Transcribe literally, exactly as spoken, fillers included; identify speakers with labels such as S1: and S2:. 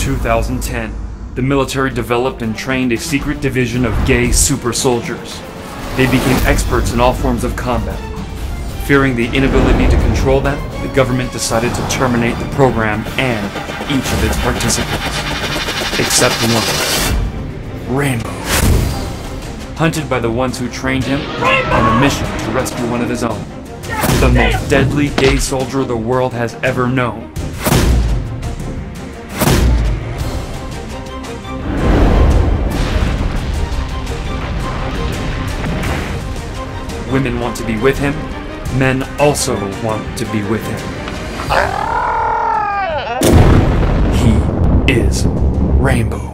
S1: two thousand ten, the military developed and trained a secret division of gay super soldiers. They became experts in all forms of combat. Fearing the inability to control them, the government decided to terminate the program and each of its participants. Except one. Raimbo. Hunted by the ones who trained him, on a mission to rescue one of his own. The most deadly gay soldier the world has ever known. Women want to be with him. Men also want to be with him. He is Raimbo.